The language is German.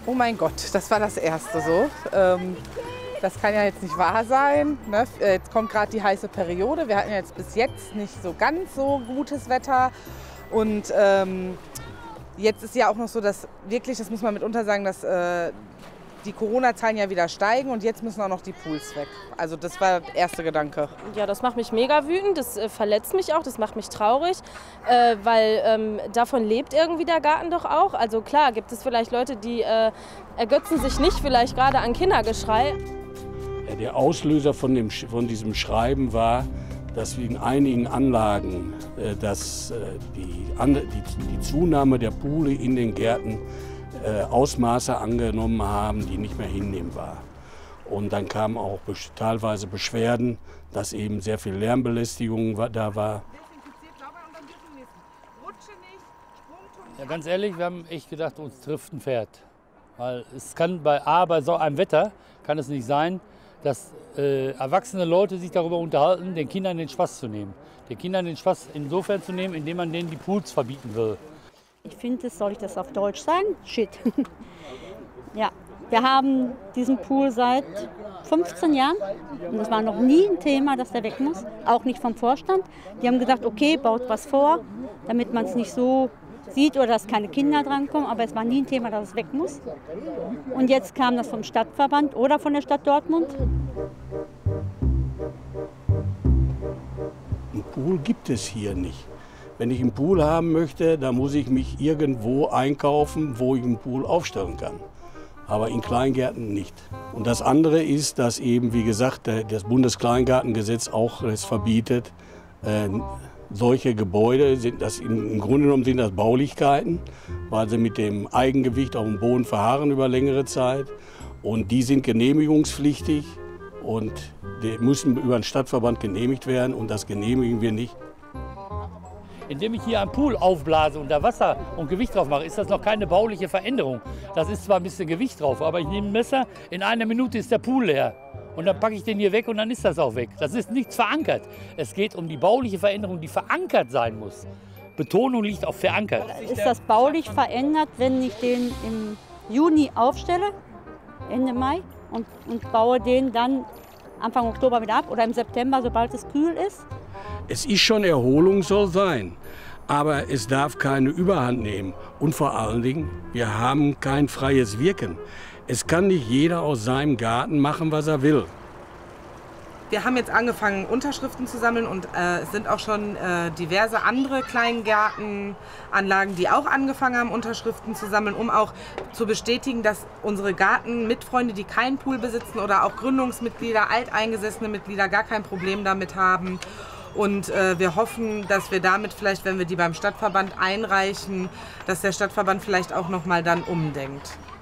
Oh mein Gott, das war das erste so. Das kann ja jetzt nicht wahr sein. Ne? Jetzt kommt gerade die heiße Periode. Wir hatten ja jetzt bis jetzt nicht so ganz so gutes Wetter. Und jetzt ist ja auch noch so, dass wirklich, das muss man mitunter sagen, dass die Corona-Zahlen ja wieder steigen und jetzt müssen auch noch die Pools weg. Also das war der erste Gedanke. Ja, das macht mich mega wütend, das verletzt mich auch, das macht mich traurig, weil davon lebt irgendwie der Garten doch auch. Also klar, gibt es vielleicht Leute, die ergötzen sich nicht vielleicht gerade an Kindergeschrei. Ja, der Auslöser von diesem Schreiben war, dass wir in einigen Anlagen die Zunahme der Poole in den Gärten Ausmaße angenommen haben, die nicht mehr hinnehmbar. Und dann kamen auch teilweise Beschwerden, dass eben sehr viel Lärmbelästigung da war. Ja, ganz ehrlich, wir haben echt gedacht, uns trifft ein Pferd. Weil es kann bei so einem Wetter kann es nicht sein, dass erwachsene Leute sich darüber unterhalten, den Kindern den Spaß zu nehmen. Den Kindern den Spaß insofern zu nehmen, indem man denen die Pools verbieten will. Ich finde, soll ich das auf Deutsch sagen? Shit. Ja, wir haben diesen Pool seit 15 Jahren und es war noch nie ein Thema, dass der weg muss, auch nicht vom Vorstand. Die haben gesagt, okay, baut was vor, damit man es nicht so sieht oder dass keine Kinder drankommen, aber es war nie ein Thema, dass es weg muss. Und jetzt kam das vom Stadtverband oder von der Stadt Dortmund. Ein Pool gibt es hier nicht. Wenn ich einen Pool haben möchte, dann muss ich mich irgendwo einkaufen, wo ich einen Pool aufstellen kann. Aber in Kleingärten nicht. Und das andere ist, dass eben, wie gesagt, das Bundeskleingartengesetz auch es verbietet, solche Gebäude, im Grunde genommen sind das Baulichkeiten, weil sie mit dem Eigengewicht auf dem Boden verharren über längere Zeit. Und die sind genehmigungspflichtig und die müssen über den Stadtverband genehmigt werden und das genehmigen wir nicht. Indem ich hier einen Pool aufblase und da Wasser und Gewicht drauf mache, ist das noch keine bauliche Veränderung. Das ist zwar ein bisschen Gewicht drauf, aber ich nehme ein Messer, in einer Minute ist der Pool leer. Und dann packe ich den hier weg und dann ist das auch weg. Das ist nichts verankert. Es geht um die bauliche Veränderung, die verankert sein muss. Betonung liegt auf verankert. Ist das baulich verändert, wenn ich den im Juni aufstelle, Ende Mai, und baue den dann Anfang Oktober wieder ab oder im September, sobald es kühl ist? Es ist schon Erholung, soll sein, aber es darf keine Überhand nehmen. Und vor allen Dingen, wir haben kein freies Wirken. Es kann nicht jeder aus seinem Garten machen, was er will. Wir haben jetzt angefangen, Unterschriften zu sammeln und es sind auch schon diverse andere Kleingärtenanlagen, die auch angefangen haben, Unterschriften zu sammeln, um auch zu bestätigen, dass unsere Gartenmitfreunde, die keinen Pool besitzen oder auch Gründungsmitglieder, alteingesessene Mitglieder gar kein Problem damit haben. Und wir hoffen, dass wir damit vielleicht, wenn wir die beim Stadtverband einreichen, dass der Stadtverband vielleicht auch noch mal dann umdenkt.